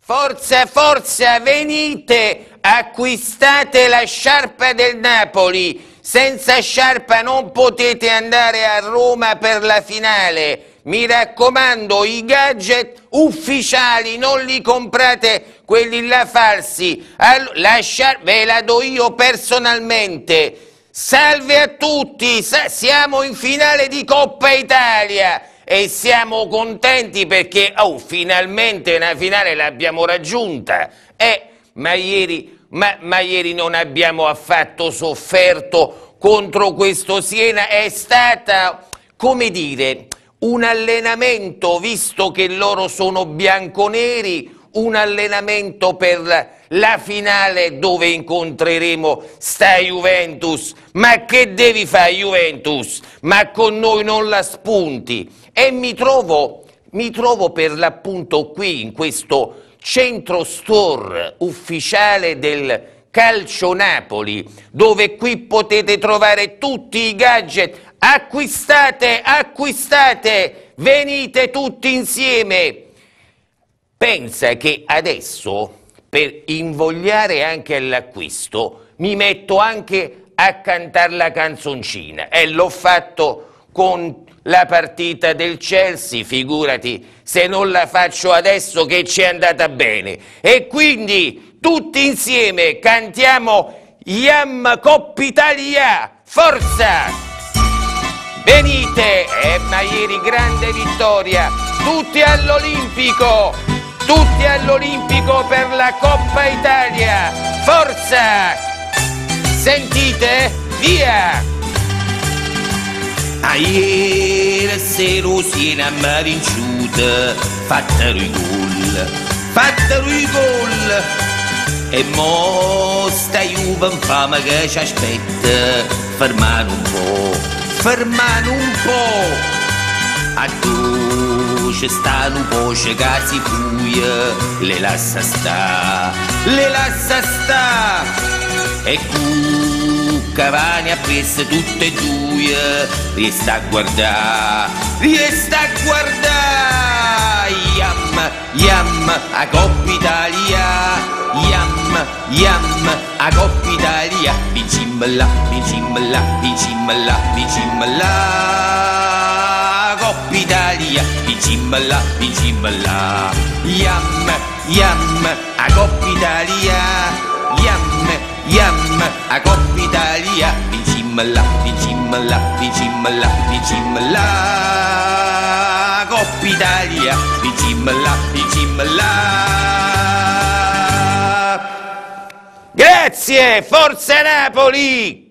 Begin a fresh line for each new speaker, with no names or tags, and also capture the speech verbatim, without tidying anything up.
Forza, forza, venite, acquistate la sciarpa del Napoli. Senza sciarpa non potete andare a Roma per la finale. Mi raccomando, i gadget ufficiali non li comprate, quelli là falsi. All- la sciarpa ve la do io personalmente. Salve a tutti, sa- siamo in finale di Coppa Italia. E siamo contenti perché, oh, finalmente una finale l'abbiamo raggiunta. Eh, ma ieri, ma, ma ieri non abbiamo affatto sofferto contro questo Siena. È stata, come dire, un allenamento, visto che loro sono bianconeri, un allenamento per la finale dove incontreremo sta Juventus. Ma che devi fare, Juventus? Ma con noi non la spunti. E mi trovo, mi trovo per l'appunto qui, in questo centro store ufficiale del Calcio Napoli, dove qui potete trovare tutti i gadget. Acquistate, acquistate, venite tutti insieme. Pensa che adesso, per invogliare anche all'acquisto, mi metto anche a cantare la canzoncina. E l'ho fatto con la partita del Chelsea, figurati se non la faccio adesso che ci è andata bene. E quindi tutti insieme cantiamo Iam Coppa Italia, forza! Venite! Eh, ma ieri grande vittoria, tutti all'Olimpico, tutti all'Olimpico per la Coppa Italia, forza! Sentite? Via!
A ieri sera Siena m'ha vinciuta, fattero i gol, fattero i gol. E mo sta Juve infame che ci aspetta, fermano un po', fermano un po'. A tu ci stanno un po' che si fuia, le lascia sta, le lascia sta. E cu Cavani ha preso tutte e due, resta a guardare, resta a guardare. Iam, iam, a Coppa Italia, iam, iam, a Coppa Italia. Vincimmola, vincimmola, vincimmola, vincimmola. Coppa Italia, vincimmola, vincimmola. Iam, iam, a Coppa Italia. Iam, iam, a Coppa Italia, vincimmola, vincimmola, vincimmola, vincimmola. Coppa Italia, vincimmola, vincimmola.
Grazie, forza Napoli!